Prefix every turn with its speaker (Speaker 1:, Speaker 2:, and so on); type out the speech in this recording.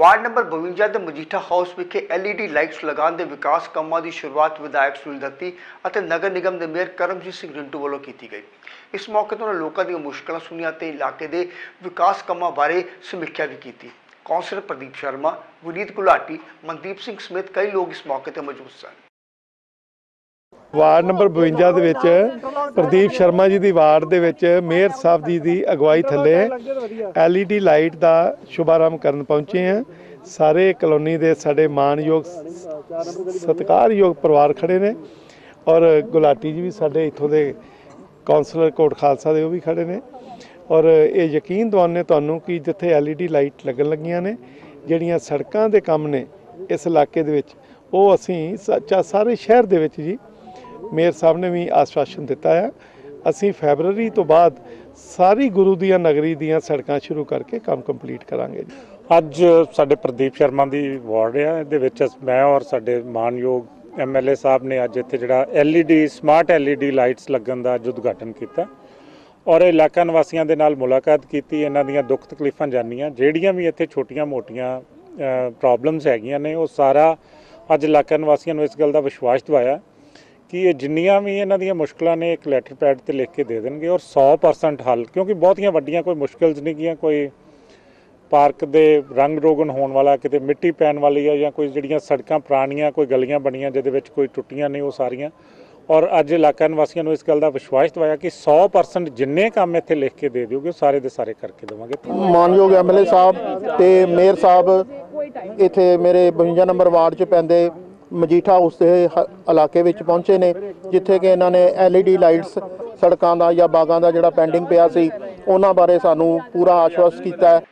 Speaker 1: Ward number 52 ਦੇ Majitha house ਵਿਖੇ LED lights ਲਗਾਉਣ ਦੇ ਵਿਕਾਸ ਕੰਮਾਂ ਦੀ ਸ਼ੁਰੂਆਤ ਵਿਧਾਇਕ ਸੁਨੀਲ ਦੱਤੀ ਅਤੇ ਨਗਰ ਨਿਗਮ ਦੇ ਮੇਅਰ ਕਰਮਜੀਤ ਸਿੰਘ ਰਿੰਟੂ ਵੱਲੋਂ ਕੀਤੀ ਗਈ। ਇਸ ਮੌਕੇ ਤੋਂ ਲੋਕਾਂ ਦੀਆਂ ਮੁਸ਼ਕਲਾਂ ਸੁਣੀਆਂ ਤੇ ਇਲਾਕੇ ਦੇ ਵਿਕਾਸ ਕੰਮਾਂ ਬਾਰੇ ਸਮੀਖਿਆ ਵੀ ਕੀਤੀ। ਕੌਂਸਲਰ ਪ੍ਰਦੀਪ ਸ਼ਰਮਾ, ਵਿਨੀਤ ਗੁਲਾਟੀ, ਮਨਦੀਪ ਸਿੰਘ ਸਮੇਤ ਕਈ ਲੋਕ ਇਸ ਮੌਕੇ ਤੇ ਮੌਜੂਦ ਸਨ।
Speaker 2: ਵਾਰਡ नंबर 52 ਦੇ ਵਿੱਚ ਪ੍ਰਦੀਪ ਸ਼ਰਮਾ ਜੀ ਦੀ ਵਾਰਡ ਦੇ ਵਿੱਚ ਮੇਅਰ ਸਾਹਿਬ ਜੀ ਦੀ ਅਗਵਾਈ ਥੱਲੇ LED ਲਾਈਟ ਦਾ ਸ਼ੁਭਾਰੰਭ ਕਰਨ ਪਹੁੰਚੇ ਹਾਂ। ਸਾਰੇ ਕਲੋਨੀ ਦੇ ਸਾਡੇ ਮਾਣਯੋਗ ਸਤਿਕਾਰਯੋਗ ਪਰਿਵਾਰ ਖੜੇ ਨੇ ਔਰ ਗੁਲਾਟੀ ਜੀ ਵੀ ਸਾਡੇ ਇੱਥੋਂ ਦੇ ਕੌਂਸਲਰ ਕੋਟ ਖਾਲਸਾ ਦੇ ਉਹ ਵੀ ਖੜੇ ਨੇ ਔਰ ਇਹ ਯਕੀਨ ਦਿਵਾਉਂਦੇ ਤੁਹਾਨੂੰ ਕਿ ਜਿੱਥੇ LED ਲਾਈਟ ਲੱਗਣ ਲੱਗੀਆਂ ਨੇ, ਜਿਹੜੀਆਂ ਸੜਕਾਂ ਦੇ ਕੰਮ ਨੇ ਇਸ ਇਲਾਕੇ ਦੇ ਵਿੱਚ, ਉਹ ਅਸੀਂ ਸਾਰੇ ਸ਼ਹਿਰ ਦੇ ਵਿੱਚ ਜੀ ਮੇਅਰ ਸਾਹਿਬ ਨੇ ਵੀ ਆਸ਼ਵਾਸਨ ਦਿੱਤਾ ਹੈ। ਅਸੀਂ ਫੈਬਰਵਰੀ ਤੋਂ ਬਾਅਦ ਸਾਰੀ ਗੁਰੂ ਦੀਆਂ ਨਗਰੀ ਦੀਆਂ ਸੜਕਾਂ ਸ਼ੁਰੂ ਕਰਕੇ ਕੰਮ ਕੰਪਲੀਟ ਕਰਾਂਗੇ।
Speaker 3: ਅੱਜ ਸਾਡੇ ਪ੍ਰਦੀਪ ਸ਼ਰਮਾ ਦੀ ਵਾਰਡ ਹੈ, ਇਹਦੇ ਵਿੱਚ ਮੈਂ ਔਰ ਸਾਡੇ ਮਾਨਯੋਗ MLA ਸਾਹਿਬ ਨੇ ਅੱਜ ਇੱਥੇ ਜਿਹੜਾ ਸਮਾਰਟ LED ਲਾਈਟਸ ਲੱਗਣ ਦਾ ਅੱਜ ਉਦਘਾਟਨ ਕੀਤਾ ਔਰ ਇਲਾਕਾ ਨਿਵਾਸੀਆਂ ਦੇ ਨਾਲ ਮੁਲਾਕਾਤ ਕੀਤੀ, ਇਹਨਾਂ ਦੀਆਂ ਦੁੱਖ ਤਕਲੀਫਾਂ ਜਾਣੀਆਂ, ਜਿਹੜੀਆਂ ਵੀ ਇੱਥੇ ਛੋਟੀਆਂ ਮੋਟੀਆਂ ਪ੍ਰੋਬਲਮਸ ਹੈਗੀਆਂ ਨੇ ਉਹ ਸਾਰਾ ਅੱਜ ਇਲਾਕਾ ਨਿਵਾਸੀਆਂ ਨੂੰ ਇਸ ਗੱਲ ਦਾ ਵਿਸ਼ਵਾਸ ਦਿਵਾਇਆ कि ये जिन्नियां भी इन्हां दियां मुश्किलां ने एक लैटर पैड ते लिख के दे देंगे और 100% हल, क्योंकि बहुतियां वड्डियां कोई मुश्किल्स नहीं गियां, कोई पार्क दे रंग रोगन होने वाला, किते मिट्टी पैन वाली है, या कोई जिहड़ियां सड़कां पुरानियां कोई गलियां बनियां जिहदे विच कोई टुट्टियां नहीं, वो सारियां। और अज इलाका निवासियों को इस गल का विश्वास दिवाया कि 100% जिन्ने काम इत्थे लिख के दे दोगे सारे दे सारे करके देवांगे।
Speaker 4: मानयोग MLA साहब ते मेयर साहब इत्थे मेरे 52 नंबर वार्ड च पैंदे मजीठा हाउस के इलाके में पहुंचे ने, जिथे कि इन्होंने LED लाइट्स सड़कों का या बागों का जोड़ा पेंडिंग पिया सी उन्हां बारे सानू पूरा आश्वस्त किया है।